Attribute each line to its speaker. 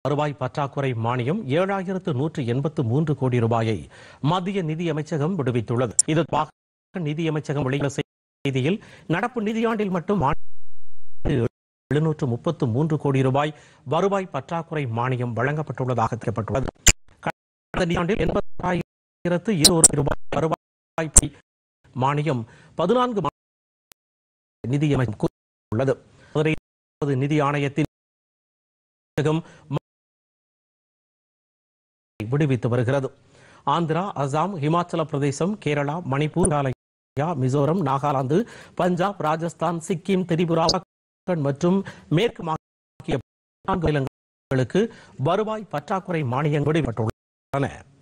Speaker 1: வருவாய் பற்றாக்குறை மானியம் 7,183 கோடி ரூபாயை மத்திய நிதியமைச்சகம் விடுவித்துள்ளது. இது தொடர்பாக நிதியமைச்சகம் வெளியிட்ட செய்தியில், நடப்பு நிதியாண்டில் மட்டும் 733 கோடி ரூபாய் வருவாய் பற்றாக்குறை மானியம் வழங்கப்பட்டுள்ளதாக தெரிவிக்கப்பட்டுள்ளது. கடந்த நிதியாண்டில் 80,201 ரூபாய் வருவாய் மானியம் 14 நிதியமைச்சகம் கூறியுள்ளது. நிதி ஆணையத்தின் விடுவித்து வருகிறது. ஆந்திரா, அசாம், இமாச்சல பிரதேசம், கேரளா, மணிப்பூர், மேகாலயா, மிசோரம், நாகாலாந்து, பஞ்சாப், ராஜஸ்தான், சிக்கிம், திரிபுரா மற்றும் மேற்கு மாநிலங்களுக்கு வருவாய் பற்றாக்குறை மானியம் விடுவிக்கப்பட்டுள்ளன.